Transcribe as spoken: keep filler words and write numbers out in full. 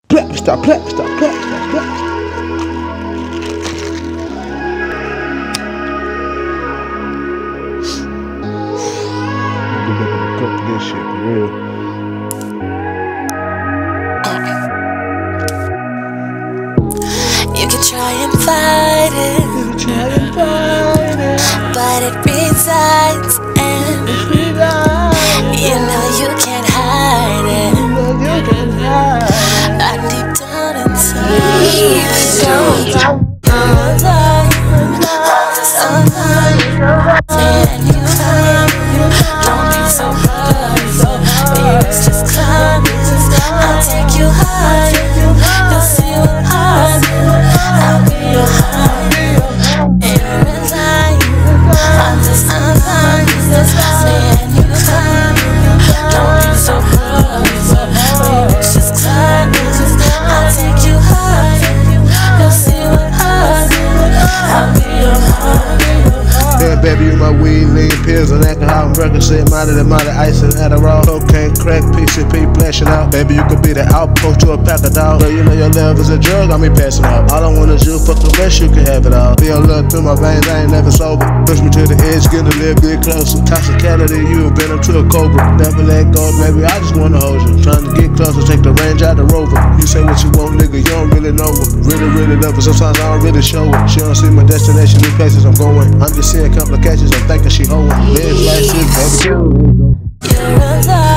Clap, stop, clap, stop, clap, stop, clap. We're gonna cook this shit for real. You can try and fight it, You can try and fight it, but it resides, and it's resides. you know you can't hide it. You know you can hide. I deep down inside, don't sometimes, sometimes, and you hide. Don't be so hard, baby, it's just climb. I'll take you higher. You'll see what I do. I'll be your high. Every time I'm just unkind, and you climb. Don't be so hard, baby, it's just climb. I'll take you higher. You'll see what I do. I'll be your high. Yeah, baby, you my weed, lean pills, and alcohol, and record shit, mighty than mighty, ice and Adderall, cocaine, crack, P C P, flashing out. Baby, you could be the outpost to a pack of dogs. Girl, you know your love is a drug, I mean passing out. All I want is you, fuck the rest, you can have it all. Feel love through my veins, I ain't never sober. Push me to the edge, get a little bit closer. Toxicality, you have been up to a cobra. Never let go, baby, I just wanna hold you. Trying to get closer, take the range out the rover. You say what you want, nigga, you don't really know her. Really, really love her, sometimes I don't really show her. She don't see my destination, these places I'm going. I'm just seeing complications, I'm thinking she hoeing. Live like this, baby. You're alive.